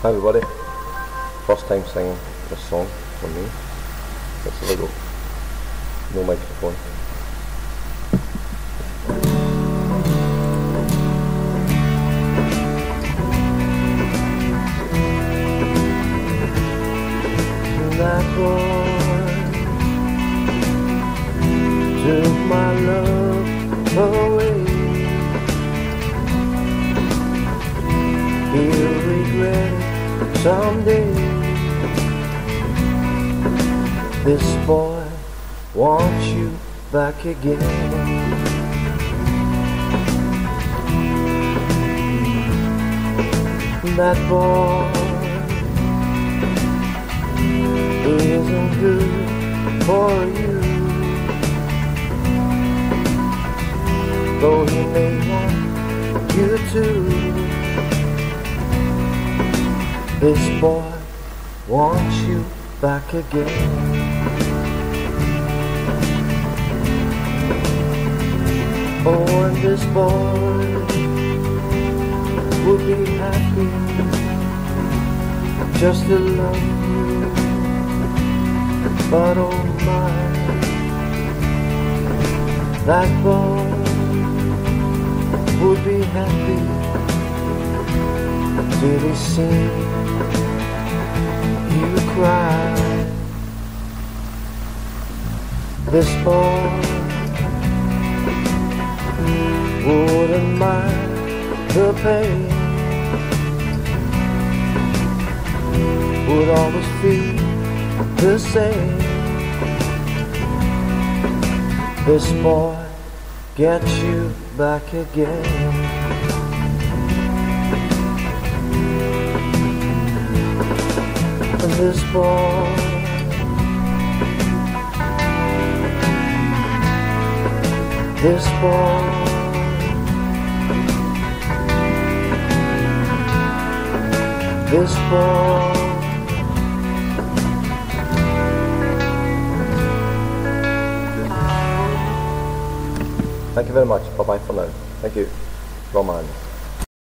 Hi everybody, first time singing this song for me. Let's have a go. No microphone. That boy took my love away. He'll regret it someday. This boy wants you back again. That boy isn't good for you, though he may want you to. This boy wants you back again. Oh, and this boy would be happy just to love you, but oh my, that boy would be happy till he seen you cry. This boy wouldn't mind the pain, would always feel the same. This boy gets you back again. And this boy this boy Thank you very much. Bye bye for now. Thank you. Romance.